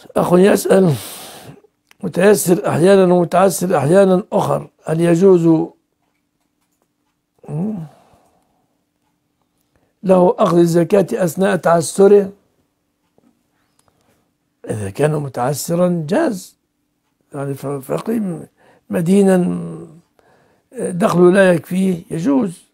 أخ يسأل: متيسر أحيانا ومتعسر أحيانا أخر، هل يجوز له أخذ الزكاة أثناء تعسره؟ إذا كان متعسرا جاز، يعني فقير مدينا دخله لا يكفيه يجوز.